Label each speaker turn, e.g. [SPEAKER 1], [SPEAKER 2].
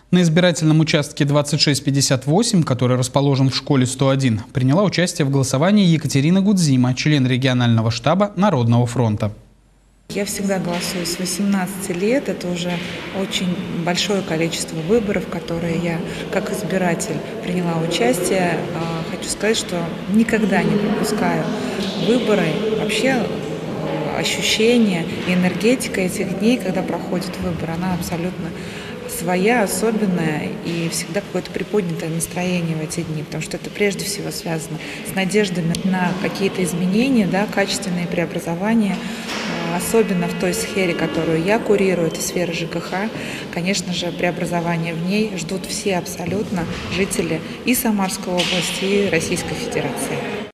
[SPEAKER 1] На избирательном участке 2658, который расположен в школе 101, приняла участие в голосовании Екатерина Гудзима, член регионального штаба Народного фронта.
[SPEAKER 2] Я всегда голосую с 18 лет. Это уже очень большое количество выборов, в которые я как избиратель приняла участие. Хочу сказать, что никогда не пропускаю выборы. Вообще ощущение и энергетика этих дней, когда проходят выборы, она абсолютно своя, особенная, и всегда какое-то приподнятое настроение в эти дни, потому что это прежде всего связано с надеждами на какие-то изменения, да, качественные преобразования, особенно в той сфере, которую я курирую, это сфера ЖКХ. Конечно же, преобразования в ней ждут все абсолютно жители и Самарской области, и Российской Федерации.